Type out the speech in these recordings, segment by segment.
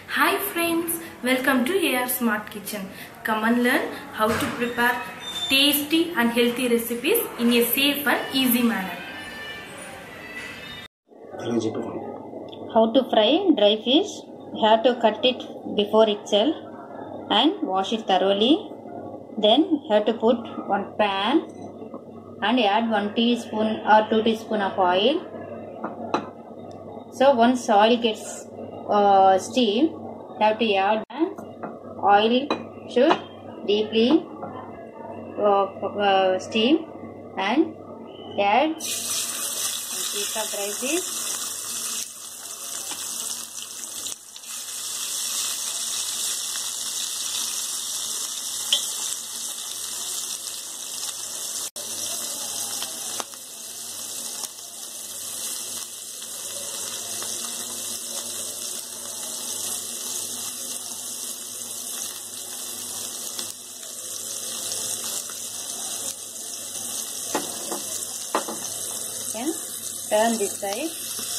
Hi friends, welcome to AR Smart Kitchen. Come and learn how to prepare tasty and healthy recipes in a safe and easy manner. How to fry dry fish? You have to cut it before itself and wash it thoroughly. Then you have to put one pan and add 1 teaspoon or 2 teaspoon of oil. So once oil gets steam, you have to add oil should deeply steam and add 1 piece of dry fish. Turn this side.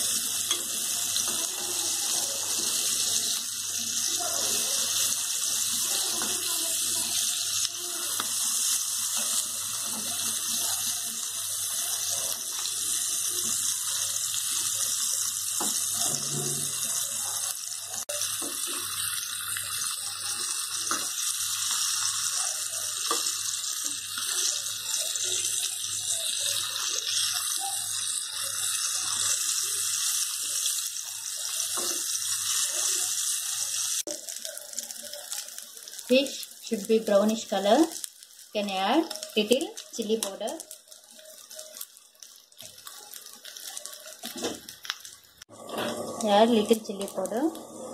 Fish should be brownish color. You can add little chili powder. Add little chili powder.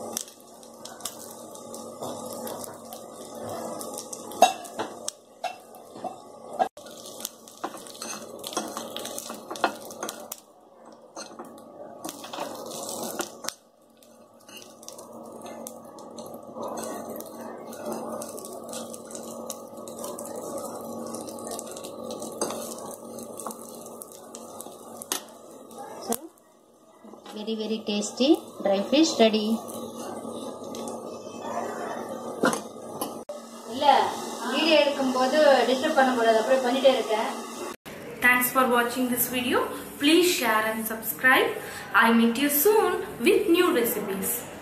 Very tasty dry fish ready. Thanks for watching this video. Please share and subscribe. I'll meet you soon with new recipes.